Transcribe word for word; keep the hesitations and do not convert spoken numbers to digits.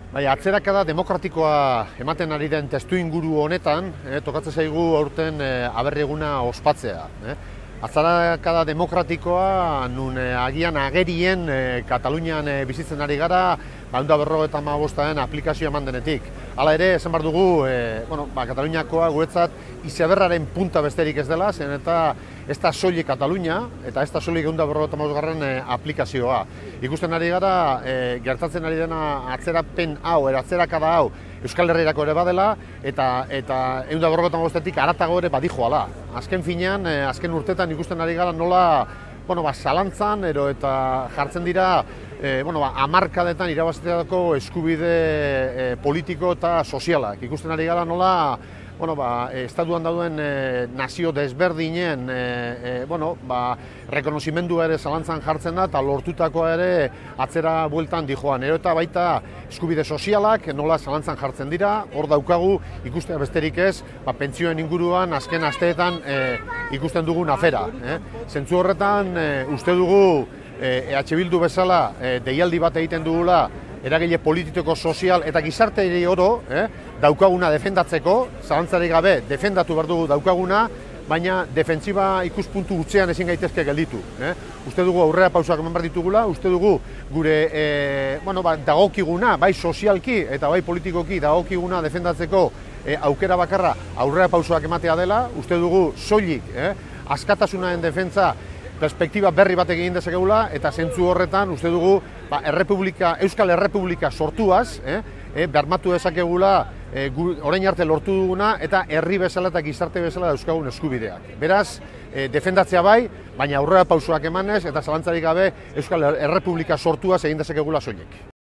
Bai, atzerakada demokratikoa ematen ari den testu inguru honetan, eh, tokatzen zaigu aurten eh, aberri eguna ospatzea. Eh. Atzerakada demokratikoa nun eh, agian agerien eh, Katalunian eh, bizitzen ari gara, ehun eta berrogeita hamabostaren aplikazioa eman denetik. Hala ere, esan behar dugu, eh, bueno, ba, Kataluniakoa guretzat izeberraren punta besterik ez dela, zen eta ez da soilik Katalunia, eta ez da soilik ehun eta berrogeita hamabostgarren eh, aplikazioa. Ikusten ari gara, eh, gertatzen ari dena atzerapen hau, era atzerakada hau, Euskal Herrirako ere badela, eta eta ehun eta berrogeita hamabostetik haratago ere badijoala. Azken finean, eh, azken urtetan ikusten ari gara nola, bueno, ba, zalantzan, ero eta jartzen dira, e, bueno, ba, hamarkadetan irabazteako eskubide e, politiko eta sozialak. Ikusten ari gara nola, bueno, ba, estatuan dauden e, nazio desberdinen, e, e, bueno, ba, rekonozimendua ere zalantzan jartzen da, eta lortutakoa ere atzera bueltan dijoan. Ero eta baita eskubide sozialak nola zalantzan jartzen dira, hor daukagu ikustea besterik ez, ba, pentsioen inguruan azken asteetan e, ikusten dugun afera. Eh? Zentzu horretan, e, uste dugu E H Bildu bezala e, deialdi bat egiten dugula eragile politiko, sozial eta gizarteari oro eh, daukaguna defendatzeko, zalantzarik gabe defendatu behar dugu daukaguna, baina defentsiba ikuspuntu hutsean ezin gaitezke gelditu. Eh. Uste dugu aurrera pausoak eman behar ditugula, uste dugu gure e, bueno, ba, dagokiguna, bai sozialki eta bai politikoki dagokiguna defendatzeko e, aukera bakarra aurrera pausoak ematea dela, uste dugu soilik, eh, askatasunaren defentsa perspektiba berri bat egin dezakegula, eta zentzu horretan uste dugu ba, Errepublika, Euskal Errepublika sortuaz, eh, eh, bermatu dezakegula eh, orain arte lortu duguna, eta herri bezala eta gizarte bezala dauzkagun eskubideak. Beraz, eh, defendatzea bai, baina aurrera pausoak emanez, eta zalantzarik gabe Euskal Errepublika sortuaz egin dezakegula soilik.